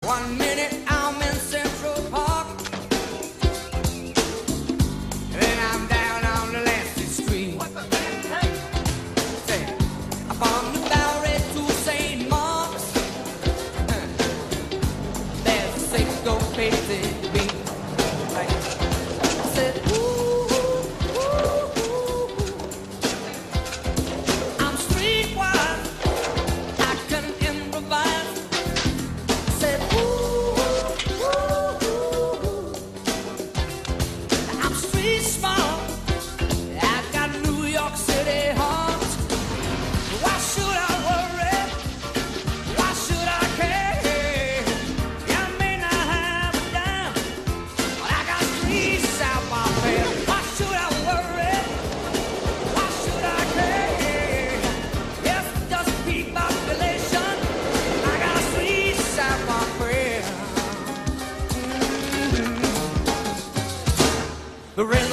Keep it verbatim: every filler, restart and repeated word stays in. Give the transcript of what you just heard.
One minute I'm in Central Park, then I'm down on the Lancet Street. Say, I'm on the Bowery to Saint Mark's. There's a six-go crazy beat. I said, ooh, ooh, ooh, ooh. I'm streetwise, I can improvise. Said, ooh, ooh, ooh, ooh. I'm street smart, I got New York City heart. Why should I worry? Why should I care? I may not have a dime, but I got streets out my bed. Why should I worry? Why should I care? Yes, just population. I got streets out my bed. The rhythm